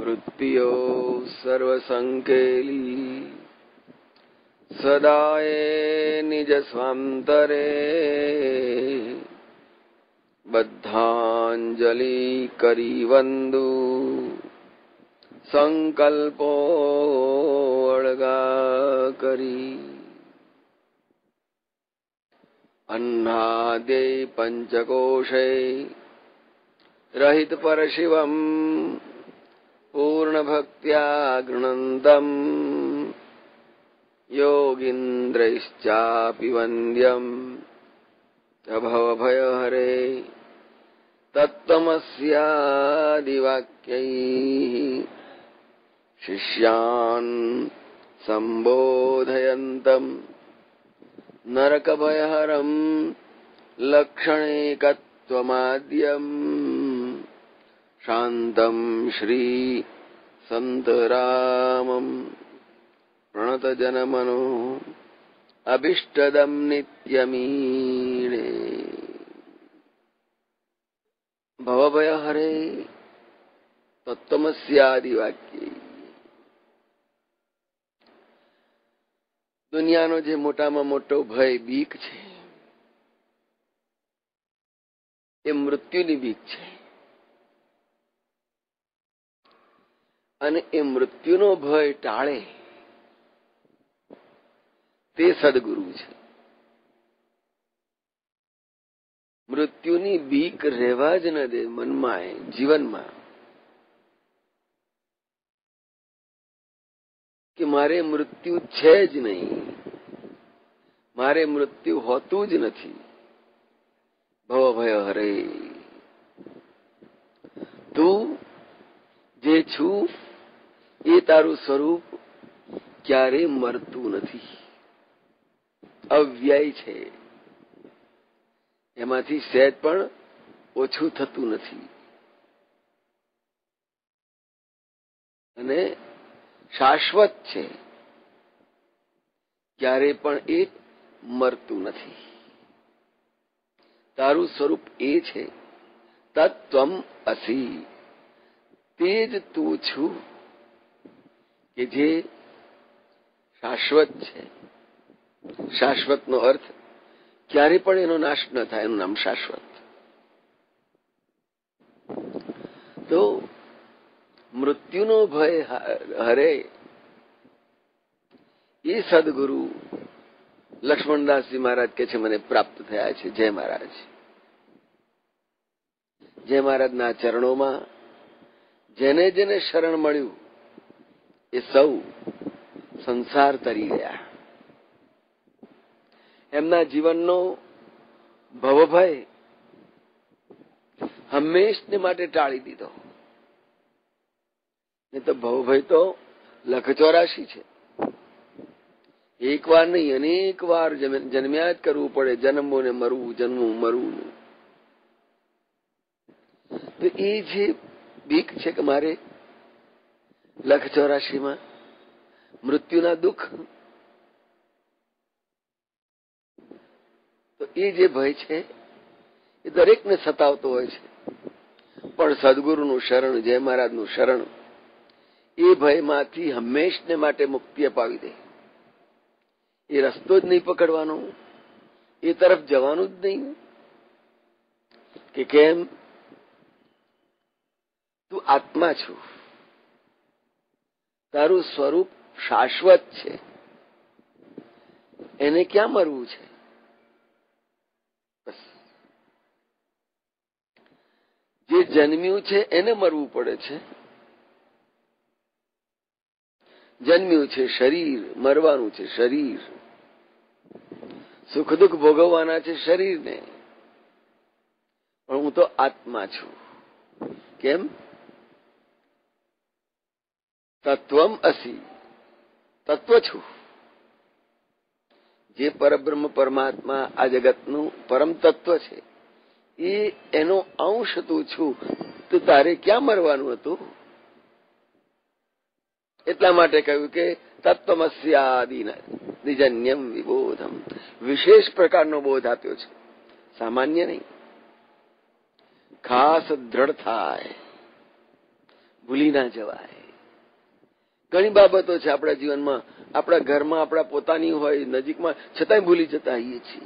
વૃત્તિઓ સર્વસંકેલી સદાય નિજ સ્વાંતરે બદ્ધાંજલિ કરી વંદુ સંકલ્પો અળગા કરી અન્નાદ્ય પંચકોશે રહિત પરશિવમ પૂર્ણ ભક્ત્યા ગૃણંતમ યોગીન્દ્રૈશ્ચાપી વંદ્યમ અભવભયહરે તત્ત્વમસ્યાદિવાક્યૈઃ શિષ્યાન સંબોધયંતમ નરકભયહરમ લક્ષણૈકત્વમાદ્યમ શાંતમ શ્રી સંતરામમ પ્રણતજનમનો અભીષ્ટદમ નિત્યમીણે ભવભયહરે તત્ત્વમસ્યાદિવાક્યૈઃ. દુનિયાનો જે મોટામાં મોટો ભય બીક છે એ મૃત્યુની બીક છે, અને એ મૃત્યુનો ભય ટાળે તે સદગુરુ છે. મૃત્યુની બીક રહેવા જ ન દે મનમાં, જીવનમાં, કે મારે મૃત્યુ છે જ નહીં, મારે મૃત્યુ હોતું જ નથી. ભવભય હરે, તું જે છું એ તારું સ્વરૂપ ક્યારેય મરતું નથી, અવ્યય છે, એમાંથી સહેજ પણ ઓછું થતું નથી, અને શાશ્વત છે, ક્યારેય પણ એ મરતું નથી. તારું સ્વરૂપ એ છે તત્વમ અસી, તે જ તું છું કે જે શાશ્વત છે. શાશ્વતનો અર્થ ક્યારે પણ એનો નાશ ન થાય, એનું નામ શાશ્વત. તો મૃત્યુનો ભય હરે એ સદગુરુ લક્ષ્મણદાસજી મહારાજ કે છે મને પ્રાપ્ત થયા છે. જય મહારાજ. જય મહારાજના ચરણોમાં જેને જેને શરણ મળ્યું એ સૌ સંસાર તરી ગયા. એમના જીવનનો ભવભય હંમેશને માટે ટાળી દીધો. એ તો ભવભય તો 184 છે. એક વાર નહીં, અનેક વાર જન્મ્યા જ કરવું પડે. જન્મવું ને મરવું, જન્મવું મરવું. તો એ જે બીક છે કે મારે 184માં મૃત્યુના દુઃખ, તો એ જે ભય છે એ દરેકને સતાવતો હોય છે. પણ સદગુરુનું શરણ, જય મહારાજનું શરણ એ ભયમાંથી હંમેશને માટે મુક્તિ અપાવી દે. એ રસ્તો જ નહીં પકડવાનો, એ તરફ જવાનું જ નહીં. કે કેમ? તું આત્મા છું, તારું સ્વરૂપ શાશ્વત છે, એને ક્યાં મરવું છે? બસ. જે જન્મ્યું છે એને મરવું પડે છે. જન્મ્યું છે શરીર, મરવાનું છે શરીર. સુખ દુઃખ ભોગવવાના છે શરીરને, પણ હું તો આત્મા છું. કેમ? તત્વમ અસી, તત્વ છું. જે પરબ્રહ્મ પરમાત્મા આ જગતનું પરમ તત્વ છે એ એનો અંશ તું છું. તો તારે ક્યાં મરવાનું હતું? એટલા માટે કહ્યું કે તત્વમસ્યાદિ નિજન્યમ વિબોધમ. વિશેષ પ્રકારનો બોધ આપ્યો છે, સામાન્ય નહીં. ખાસ દ્રઢ થાય, ભૂલી ના જવાય. ઘણી બાબતો છે આપણા જીવનમાં, આપણા ઘરમાં, આપણા પોતાની હોય, નજીકમાં, છતાંય ભૂલી જતા હોઈએ છીએ.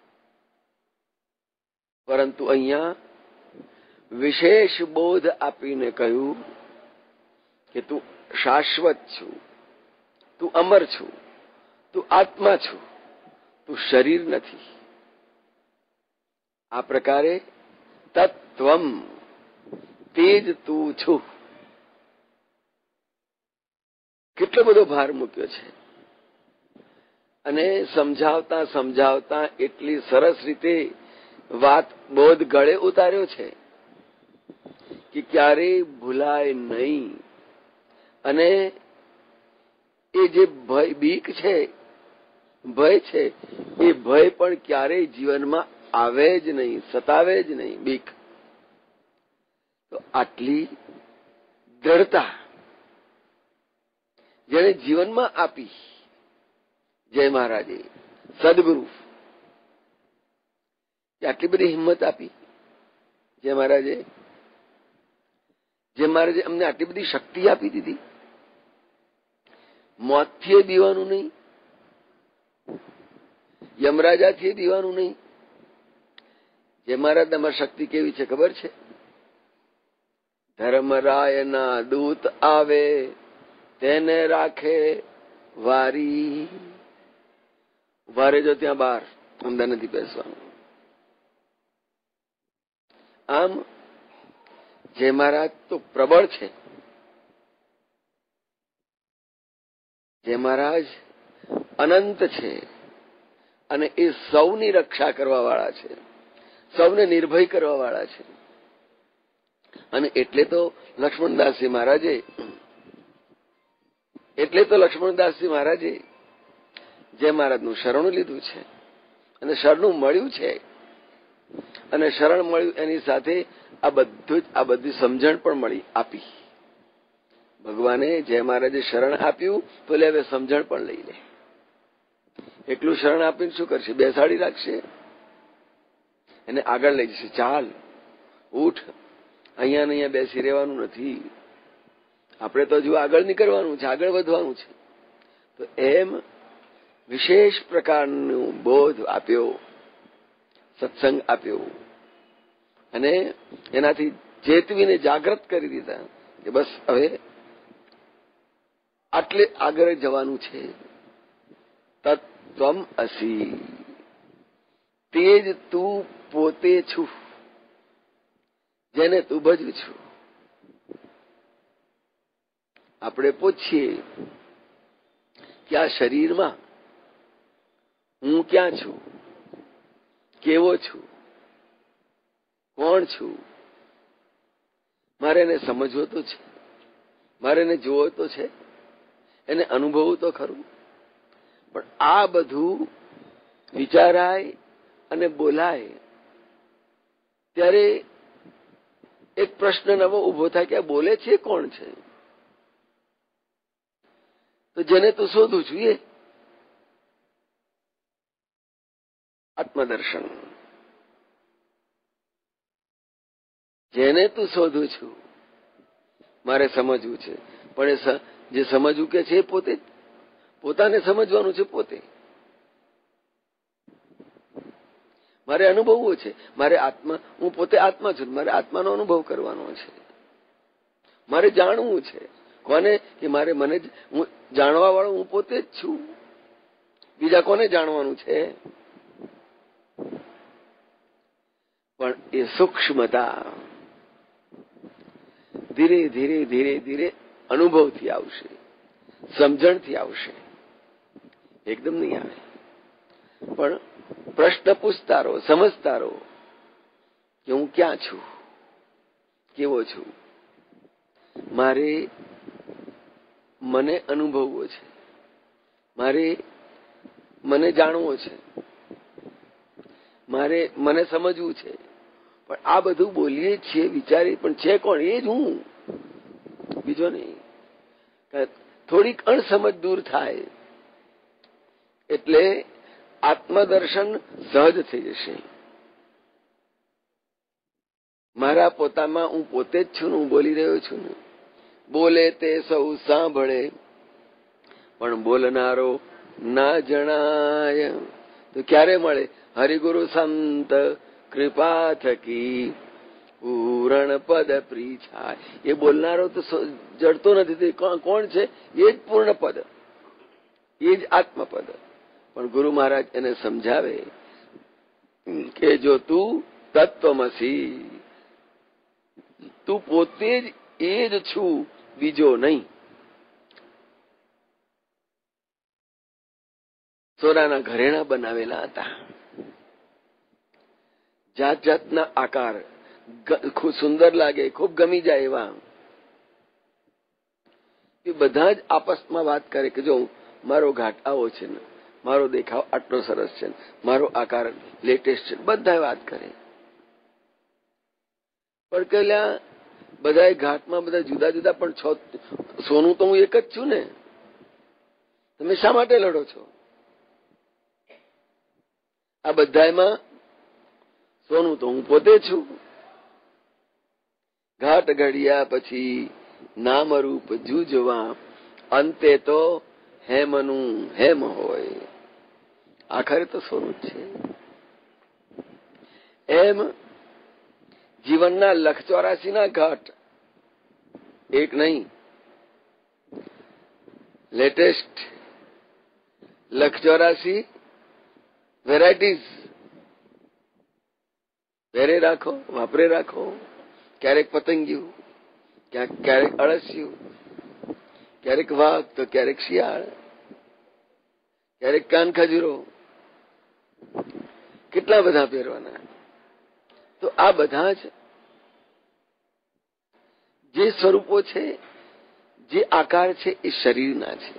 પરંતુ અહીંયા વિશેષ બોધ આપીને કહ્યું કે તું શાશ્વત છું, તું અમર છું, તું આત્મા છું, તું શરીર નથી. આ પ્રકારે તત્વમ, તે જ તું છું. કેટલો બધો ભાર મૂક્યો છે. અને સમજાવતા સમજાવતા એટલી સરસ રીતે વાત બોધ ગળે ઉતાર્યો છે કે ક્યારેય ભૂલાય નહીં. અને એ જે ભય, બીક છે, ભય છે, એ ભય પણ ક્યારેય જીવનમાં આવે જ નહીં, સતાવે જ નહીં બીક. તો આટલી દ્રઢતા જેને જીવનમાં આપી જય મહારાજે, સદગુરુ, આટલી બધી હિંમત આપી જય મહારાજે. જય મહારાજે અમને આટલી બધી શક્તિ આપી દીધી. મોતથી બીવાનું નહીં, યમરાજાથી બીવાનું નહીં. જય મહારાજ અમારી શક્તિ કેવી છે ખબર છે? ધર્મરાયના દૂત આવે તેને રાખે વારી. ઉભા રહેજો ત્યાં બહાર, અંદર નથી બેસવાનું. આમ જય મહારાજ તો પ્રબળ છે. જય મહારાજ અનંત છે અને એ સૌની રક્ષા કરવા વાળા છે, સૌને નિર્ભય કરવા વાળા છે. અને એટલે તો લક્ષ્મણદાસજી મહારાજે જય મહારાજનું શરણું લીધું છે અને શરણું મળ્યું છે. અને શરણ મળ્યું એની સાથે આ બધી સમજણ પણ મળી, આપી. ભગવાને જય મહારાજે શરણ આપ્યું તો લે હવે સમજણ પણ લઈ લે. એટલું શરણ આપીને શું કરશે? બેસાડી રાખશે, એને આગળ લઈ જશે. ચાલ, ઉઠ, અહીંયા ને અહીંયા બેસી રહેવાનું નથી, આપણે તો હજુ આગળ નીકળવાનું છે, આગળ વધવાનું છે. તો એમ વિશેષ પ્રકારનું બોધ આપ્યો, સત્સંગ આપ્યો અને એનાથી ચેતવીને જાગૃત કરી દીધા કે બસ હવે આટલે આગળ જવાનું છે. તત્વમ અસી, તે જ તું પોતે છું, જેને તું ભજવું છું. આપણે પૂછીએ કે આ શરીરમાં હું ક્યાં છું, કેવો છું, કોણ છું? મારે એને સમજવો તો છે, મારે એને જોવો તો છે, એને અનુભવવું તો ખરું. પણ આ બધું વિચારાય અને બોલાય ત્યારે એક પ્રશ્ન નવો ઉભો થાય કે આ બોલે છે કોણ છે? તો જેને તું શોધું છું એ આત્મદર્શન. જેને તું શોધું છું મારે સમજવું છે. પણ જે સમજવું કે છે એ પોતે, પોતાને સમજવાનું છે પોતે. મારે અનુભવવું છે, મારે આત્મા, હું પોતે આત્મા છું, મારે આત્માનો અનુભવ કરવાનો છે. મારે જાણવું છે. કોને? કે મારે મને હું જાણવા વાળો હું પોતે જ છું. બીજા કોને જાણવાનું છે? પણ એ સૂક્ષ્મતા ધીરે ધીરે ધીરે ધીરે અનુભવથી આવશે, સમજણથી આવશે, એકદમ નહીં આવે. પણ પ્રશ્ન પૂછતા રહો, સમજતા રહો કે હું ક્યાં છું, કેવો છું. મારે મને અનુભવવો છે, મારે મને જાણવો છે, મારે મને સમજવું છે. પણ આ બધું બોલીએ છીએ, વિચારીએ, પણ છે કોણ? એ જ હું, બીજો નહીં. થોડીક અણસમજ દૂર થાય એટલે આત્મદર્શન સહજ થઈ જશે. મારા પોતામાં હું પોતે જ છું ને, હું બોલી રહ્યો છું ને, બોલે તે સૌ સાંભળે પણ બોલનારો ના જણાય. તો ક્યારે મળે? હરિગુરુ સંત કૃપા થકી પૂરણ પદ પ્રીછાય. એ બોલનારો તો જડતો નથી. કોણ છે? એ જ પૂર્ણ પદ, એ જ આત્મપદ. પણ ગુરુ મહારાજ એને સમજાવે કે જો તું તત્વમસી, તું પોતે જ એ જ છું, બીજો નહીં. સોનાના ઘરેણા બનાવેલા હતા, જાત જાતના આકાર, ખૂબ સુંદર લાગે, ખૂબ ગમી જાય એવા. એ બધા જ આપસમાં વાત કરે કે જો મારો ઘાટ આવો છે ને, મારો દેખાવ આટલો સરસ છે, મારો આકાર લેટેસ્ટ છે, બધા વાત કરે. પણ પેલા બધા ઘાટમાં બધા જુદા જુદા પણ છો. સોનું તો હું એક જ છું ને, તમે શા માટે લડો છો? આ બધામાં સોનું તો હું પોતે છું. ઘાટ ઘડિયા પછી નામ રૂપ જૂજવા, અંતે તો હેમનું હેમ હોય. આખરે તો સોનું જ છે. એમ જીવનના 184 ઘાટ, એક નહીં, લેટેસ્ટ 184 વેરાયટીઝ પહેરે રાખો, વાપરે રાખો. ક્યારેક પતંગિયું, ક્યારેક અળસિયું, ક્યારેક વાઘ તો ક્યારેક શિયાળ, ક્યારેક કાન ખજૂરો, કેટલા બધા પહેરવાના. તો આ બધા જ જે સ્વરૂપો છે, જે આકાર છે, એ શરીરના છે.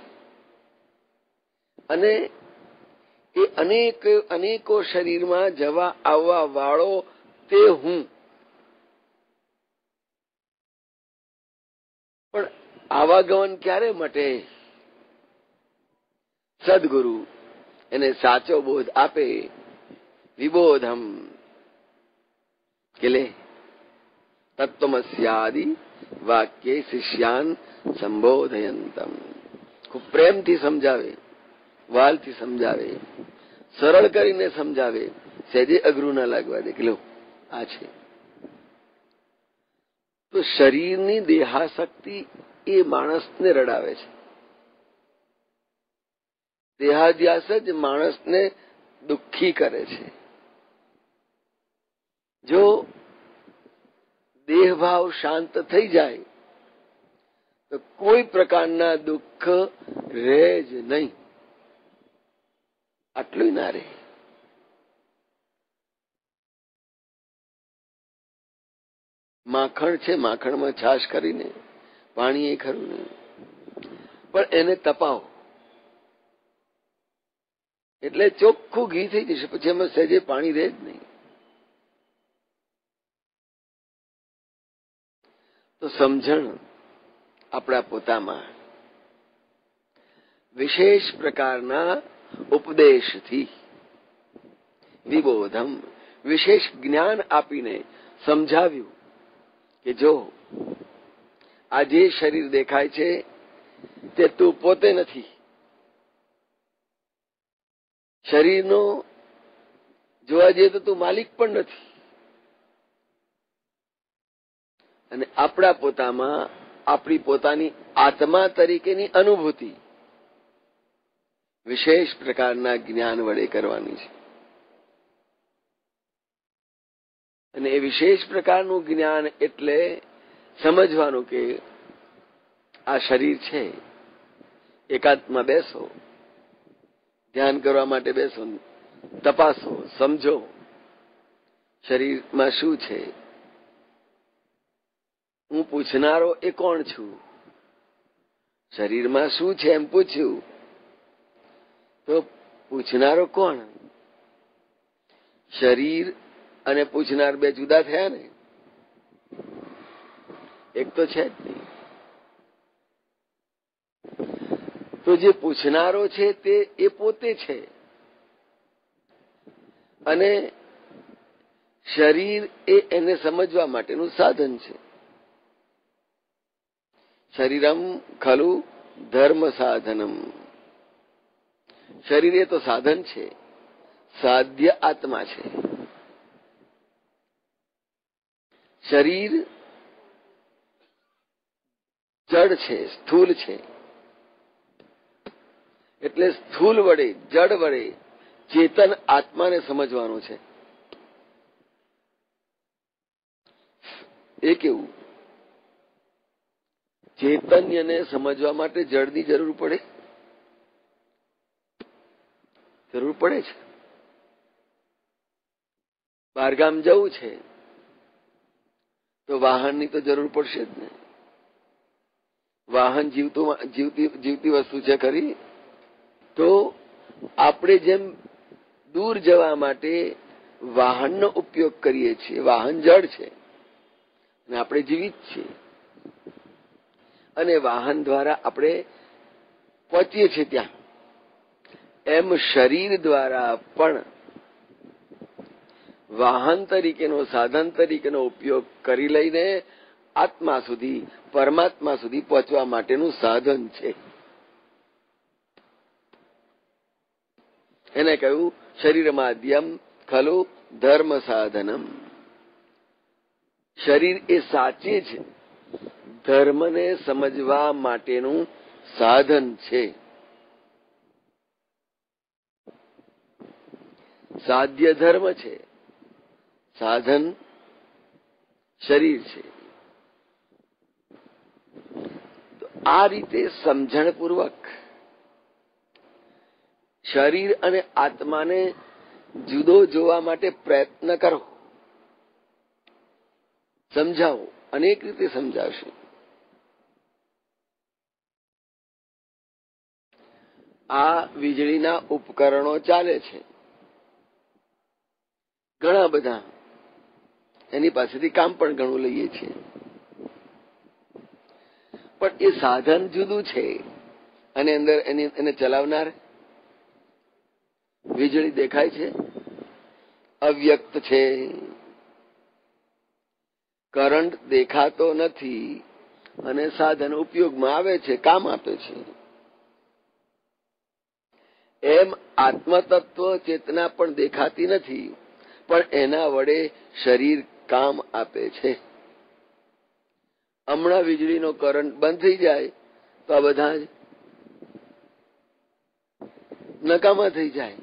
અને એ અનેકો શરીરમાં જવા આવવા વાળો તે હું. પણ આવાગમન ક્યારે મટે? સદગુરુ એને સાચો બોધ આપે. વિબોધમ કે લે તત્વમસ્યાદિ વાક્ય શિષ્યાન સંબોધયંતમ. ખૂબ પ્રેમથી સમજાવે, વાલથી સમજાવે, સરળ કરીને સમજાવે, સહેજે અઘરું ના લાગવા દે કે લો આ છે. તો શરીરની દેહાશક્તિ એ માણસને રડાવે છે. દેહાધ્યાસ જ માણસને દુઃખી કરે છે. જો દેહભાવ શાંત થઈ જાય તો કોઈ પ્રકારના દુઃખ રહે જ નહીં. આટલું ના રહે. માખણ છે, માખણમાં છાશ કરીને, પાણી એ ખરું ને, પણ એને તપાવો એટલે ચોખ્ખું ઘી થઈ જશે. પછી એમાં સહેજે પાણી રહે જ નહીં. તો સમજણ આપણા પોતામાં વિશેષ પ્રકારના ઉપદેશથી, વિબોધમ વિશેષ જ્ઞાન આપીને સમજાવ્યું કે જો આ જે શરીર દેખાય છે તે તું પોતે નથી. શરીરનો જોવા જઈએ તો તું માલિક પણ નથી. અને આપણા પોતામાં આપણી પોતાની આત્મા તરીકેની અનુભૂતિ વિશેષ પ્રકારના જ્ઞાન વડે કરવાની છે. અને એ વિશેષ પ્રકારનું જ્ઞાન એટલે સમજવાનું કે આ શરીર છે. એકાંતમાં બેસો, ધ્યાન કરવા માટે બેસો, તપાસો, સમજો શરીરમાં શું છે. હું પૂછનારો એ કોણ છું? શરીરમાં શું છે એમ પૂછ્યું તો પૂછનારો કોણ? શરીર અને પૂછનાર બે જુદા થયા ને? એક તો છે જ નહીં. તો જે પૂછનારો છે તે એ પોતે છે અને શરીર એ એને સમજવા માટેનું સાધન છે. શરીરમ ખલુ ધર્મ સાધનમ. શરીર એ તો સાધન છે, સાધ્ય આત્મા છે. શરીર જડ છે, સ્થૂલ છે. એટલે સ્થૂલ વડે, જડ વડે ચેતન આત્માને સમજવાનું છે. એ કેવું? ચૈતન્યને સમજવા માટે જડની જરૂર પડે? જરૂર પડે છે. બહારગામ જવું છે તો વાહનની તો જરૂર પડશે જ ને. વાહન જીવતી વસ્તુ છે ખરી. તો આપણે જેમ દૂર જવા માટે વાહનનો ઉપયોગ કરીએ છીએ, વાહન જડ છે અને આપણે જીવિત છીએ, અને વાહન દ્વારા આપણે પહોંચીએ છીએ ત્યાં, એમ શરીર દ્વારા પણ વાહન તરીકેનો, સાધન તરીકેનો ઉપયોગ કરી લઈને આત્મા સુધી, પરમાત્મા સુધી પહોંચવા માટેનું સાધન છે. એને કહ્યું શરીર માધ્યમ ખલુ ધર્મ સાધનમ. શરીર એ સાચે જ ધર્મને સમજવા માટેનું સાધન છે. સાધ્ય ધર્મ છે, સાધન શરીર છે. આ રીતે સમજણપૂર્વક શરીર અને આત્માને જુદો જોવા માટે પ્રયત્ન કરો, સમજાવો. અનેક રીતે સમજાવશે. આ વીજળીના ઉપકરણો ચાલે છે ઘણા બધા, એની પાસેથી કામ પણ ઘણું લઈએ છીએ, પણ એ સાધન જુદું છે અને અંદર એને ચલાવનાર વીજળી દેખાય છે, અવ્યક્ત છે. કરંટ દેખાતો નથી અને સાધન ઉપયોગમાં આવે છે, કામ આપે છે. એમ આત્મતત્વ ચેતના પણ દેખાતી નથી, પણ એના વડે શરીર કામ આપે છે. હમણાં વીજળીનો કરંટ બંધ થઈ જાય તો આ બધા જ નકામા થઈ જાય,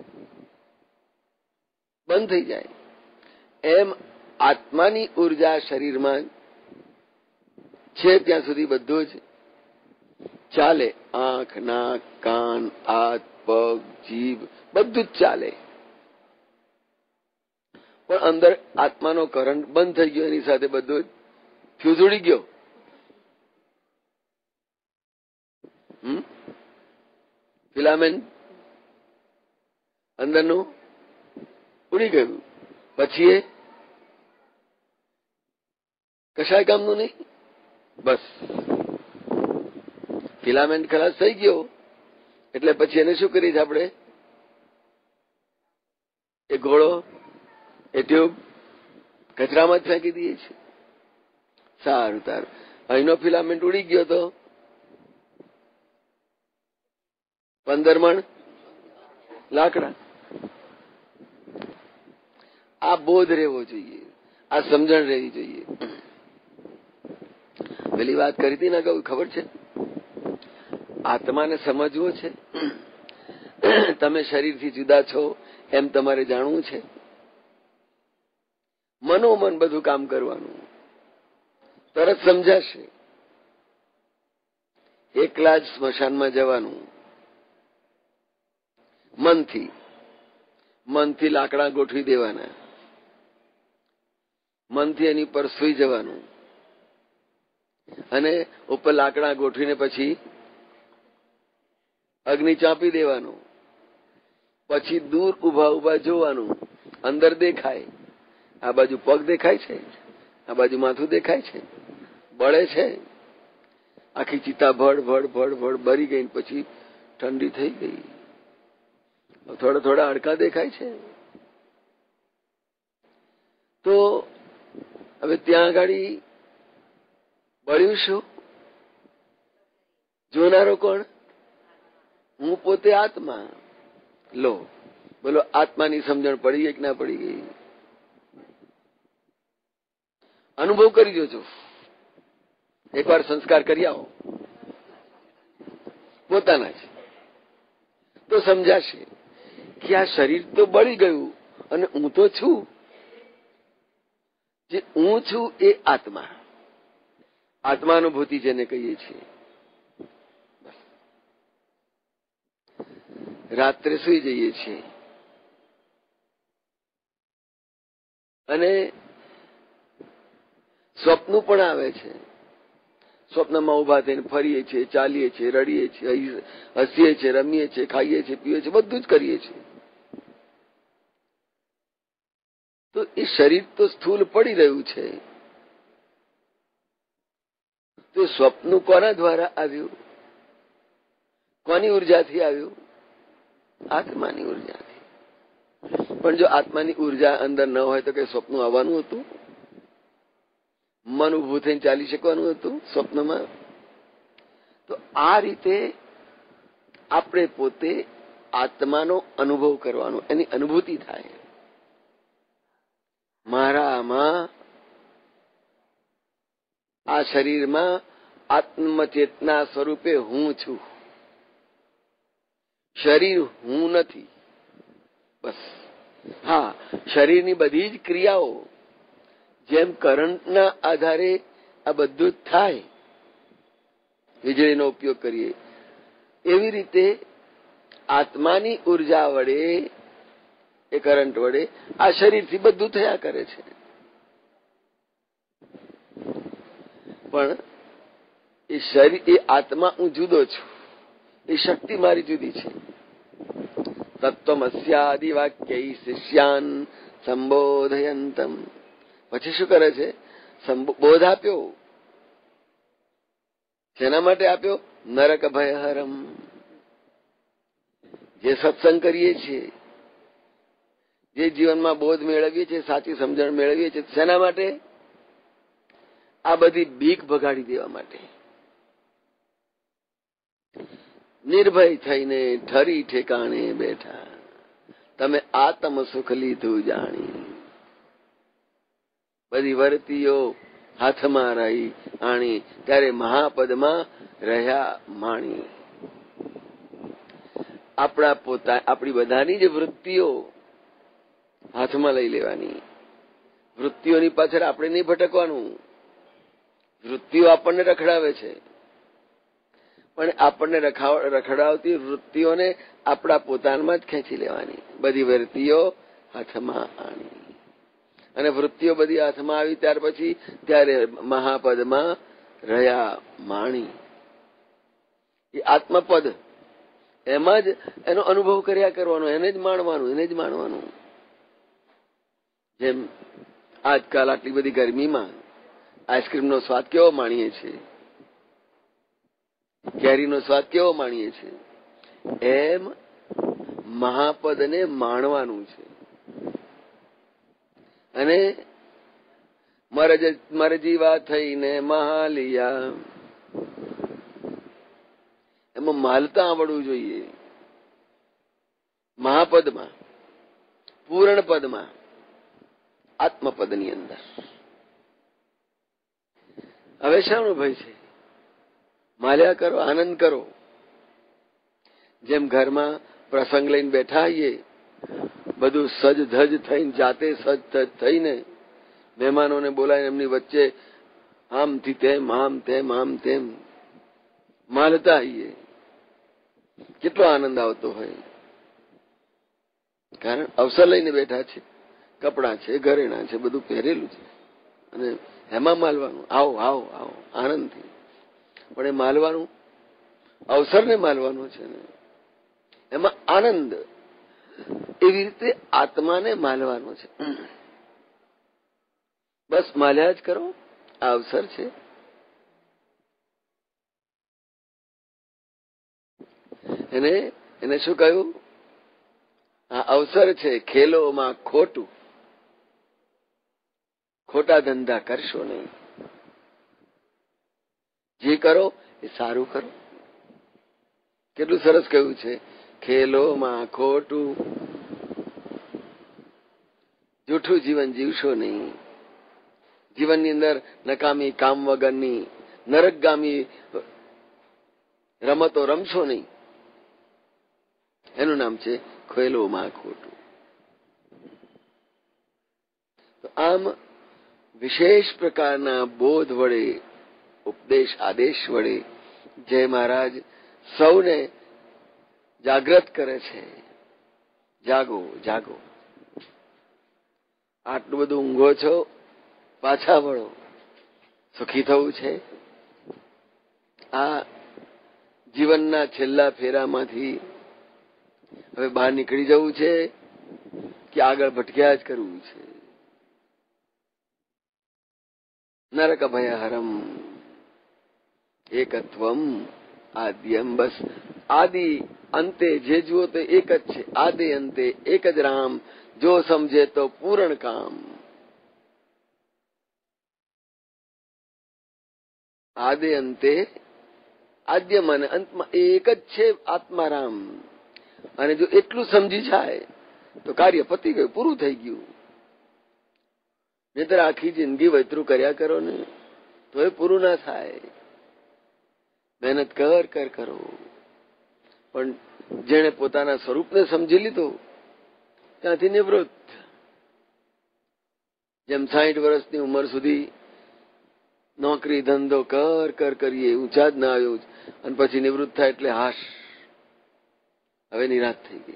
બંધ થઈ જાય. એમ આત્માની ઉર્જા શરીરમાં છે ત્યાં સુધી બધું જ ચાલે. આંખ, નાક, કાન, હાથ, પગ, જીભ બધું જ ચાલે. પણ અંદર આત્માનો કરંટ બંધ થઈ ગયો, એની સાથે બધું જ ફ્યુઝ ઉડી ગયો. ફિલામેન્ટ અંદરનું ઉડી ગયું. પછી એ કશાય કામનું નહીં. બસ ફિલામેન્ટ ખલાસ થઈ ગયો એટલે પછી એને શું કરીએ છીએ આપણે? એ ગોળો, એ ટ્યુબ કચરામાં જ ફેંકી દઈએ છીએ. સારું તારું, અહીંનો ફિલામેન્ટ ઉડી ગયો તો 15 મણ લાકડા. આ બોધ રહેવો જોઈએ, આ સમજણ રહેવી જોઈએ. પેલી વાત કરી હતી ને અગાઉ, ખબર છે? આત્માને સમજવો છે. તમે શરીરથી જુદા છો એમ તમારે જાણવું છે. મનોમન બધું કામ કરવાનું, તરત સમજાશે. એકલા જ સ્મશાનમાં જવાનું. મનથી લાકડા ગોઠવી દેવાના, મનથી એની પર સૂઈ જવાનું અને ઉપર લાકડા ગોઠવીને પછી અગ્નિ ચાંપી દેવાનું. પછી દૂર ઉભા જોવાનું, અંદર દેખાય, આ બાજુ પગ દેખાય છે, આ બાજુ માથું દેખાય છે, બળે છે. આખી ચિતા ભડ બરી ગઈ, પછી ઠંડી થઈ ગઈ. થોડા હાડકા દેખાય છે. તો હવે ત્યાં આગળ બળ્યું શું? જોનારો કોણ? હું પોતે આત્મા. લો બોલો, આત્માની સમજણ પડી ગઈ કે ના પડી ગઈ? અનુભવ કરી જોજો. એકવાર સંસ્કાર કરી આવો પોતાના જ, તો સમજાશે કે આ શરીર તો બળી ગયું અને હું તો છું. જે હું છું એ આત્મા, આત્માનુભૂતિ જેને કહીએ છીએ. રાત્રે સુઈ જઈએ છીએ અને સ્વપ્ન પણ આવે છે. સ્વપ્નમાં ઉભા થઈને ફરીએ છીએ, ચાલીએ છીએ, રડીએ છીએ, હસીએ છીએ, રમીએ છીએ, ખાઈએ છીએ, પીએ છીએ, બધું જ કરીએ છીએ. તો એ શરીર તો સ્થૂલ પડી રહ્યું છે. તો સ્વપ્ન કોના દ્વારા આવ્યું? કોની ઉર્જાથી આવ્યું? આત્માની ઉર્જાથી. પણ જો આત્માની ઉર્જા અંદર ન હોય તો કઈ સ્વપ્ન આવવાનું હતું? મન ઉભું થઈને ચાલી શકવાનું હતું સ્વપ્નમાં? તો આ રીતે આપણે પોતે આત્માનો અનુભવ કરવાનો, એની અનુભૂતિ થાય. મારામાં, આ શરીરમાં આત્મચેતના સ્વરૂપે હું છું. શરીર હું નથી. બસ. હા, શરીરની બધી જ ક્રિયાઓ જેમ કરંટના આધારે આ બધું જ થાય, વીજળીનો ઉપયોગ કરીએ એવી રીતે આત્માની ઉર્જા વડે, એ કરંટ વડે આ શરીરથી બધું થયા કરે છે. પણ એ શરીર, એ આત્મા હું જુદો છું, એ શક્તિ મારી જુદી છે. તત્વમસ્યાદિ વાક્ય શિષ્યાન સંબોધયંતમ. પછી શું કરે છે? બોધ આપ્યો. શેના માટે આપ્યો? નરક ભયહરમ. જે સત્સંગ કરીએ છીએ, જે જીવનમાં બોધ મેળવીએ છીએ, સાચી સમજણ મેળવીએ છીએ, શેના માટે? આ બધી બીક ભગાડી દેવા માટે. નિર્ભય થઈને ઠરી ઠેકાણે બેઠા, તમે આત્મ સુખ લીધું જાણી. બધી વર્તીઓ હાથમાં રહી આણી, ત્યારે મહાપદમાં રહ્યા માણી. આપણી બધાની જ વૃત્તિઓ હાથમાં લઈ લેવાની. વૃત્તિઓની પાછળ આપણે નહીં ભટકવાનું. વૃત્તિઓ આપણને રખડાવે છે, પણ આપણને રખડાવતી વૃત્તિઓને આપણા પોતાનામાં જ ખેંચી લેવાની. બધી વૃત્તિઓ હાથમાં આણી. અને વૃત્તિઓ બધી હાથમાં આવી ત્યાર પછી ત્યારે મહાપદમાં રહ્યા માણી. એ આત્મપદ, એમાં જ એનો અનુભવ કર્યા કરવાનો, એને જ માણવાનું, એને જ માણવાનું. જેમ આજકાલ આટલી બધી ગરમીમાં આઈસ્ક્રીમનો સ્વાદ કેવો માણીએ છીએ, કેરીનો સ્વાદ કેવો માણીએ છીએ, એમ મહાપદને માણવાનું છે. અને મરજીવા થઈને મહાલિયા, એમાં માલતા આવડવું જોઈએ. મહાપદમાં, પૂર્ણ પદમાં, આત્મપદની અંદર. હવે શાનો ભય છે? માલ્યા કરો, આનંદ કરો. જેમ ઘરમાં પ્રસંગ લઈને બેઠા આવીએ, બધું સજ ધજ થઈને, જાતે સજ ધજ થઈને મહેમાનોને બોલાવીને એમની વચ્ચે આમથી તેમ, આમ તેમ, આમ તેમ માલતા આવીએ, કેટલો આનંદ આવતો હોય. કારણ અવસર લઈને બેઠા છે, કપડાં છે, ઘરેણાં છે, બધું પહેરેલું છે, અને એમાં માલવાનું. આવો આવો આવો આનંદથી. પણ એ માલવાનું, અવસરને માલવાનું છે ને, એમાં આનંદ. એવી રીતે આત્માને માલવાનો છે. બસ માલ્યા જ કરો, આ અવસર છે. એને શું કહ્યું? આ અવસર છે, ખેલોમાં ખોટું, ખોટા ધંધા કરશો નહીં. જે કરો એ સારું કરો. કેટલું સરસ કહ્યું છે, ખેલોમાં ખોટું, જૂઠું જીવન જીવશો નહીં. જીવનની અંદર નકામી કામ વગરની નરકગામી રમતો રમશો નહીં. એનું નામ છે ખેલોમાં ખોટું. તો આમ વિશેષ પ્રકારના બોધ વડે, ઉપદેશ આદેશ વડે જય મહારાજ સૌને જાગ્રત કરે છે. જાગો જાગો, આટલું બધું ઊંઘો છો, પાછા વળો, સુખી થવું છે. આ જીવનના છેલ્લા ફેરામાંથી હવે બહાર નીકળી જવું છે કે આગળ ભટક્યા જ કરવું છે. નરક ભયહરમ એકત્વમ આદ્યમ, બસ આદિ અંતે જે જુઓ તો એક જ છે. આદિ અંતે એક જ રામ, જો સમજે તો પૂર્ણ કામ. આદિ અંતે આદ્યમ અને અંતમાં એક જ છે આત્મારામ. અને જો એટલું સમજી જાય તો કાર્ય પતી ગયું, પૂરું થઈ ગયું. નહીતર આખી જિંદગી વૈતરું કર્યા કરો ને તો એ પૂરું ના થાય. મહેનત કર કર કરો, પણ જેણે પોતાના સ્વરૂપને સમજી લીધું ત્યાંથી નિવૃત્ત. જેમ 60 વર્ષની ઉંમર સુધી નોકરી ધંધો કર કર કરીએ, ઊંચા જ ના આવ્યો, અને પછી નિવૃત્ત થાય એટલે હાશ, હવે નિરાંત થઈ ગઈ.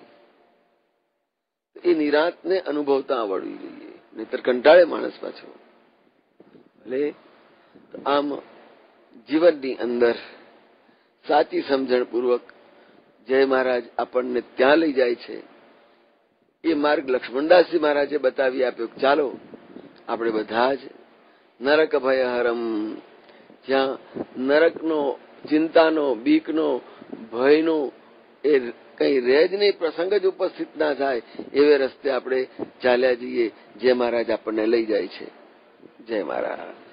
એ નિરાંતને અનુભવતા આવડવી જોઈએ, નહીતર કંટાળે માણસ પાછો. ભલે આમ જીવનની અંદર સાચી સમજણપૂર્વક જય મહારાજ આપણને ત્યાં લઈ જાય છે. એ માર્ગ લક્ષ્મણદાસજી મહારાજે બતાવી આપ્યો. ચાલો આપણે બધા જ નરક ભયહરમ, જ્યાં નરકનો, ચિંતાનો, બીકનો, ભયનો એ કઈ રહે જ નહીં, પ્રસંગ જ ઉપસ્થિત ના થાય એવે રસ્તે આપણે ચાલ્યા જઈએ. જય મહારાજ આપણને લઈ જાય છે. જય મહારાજ.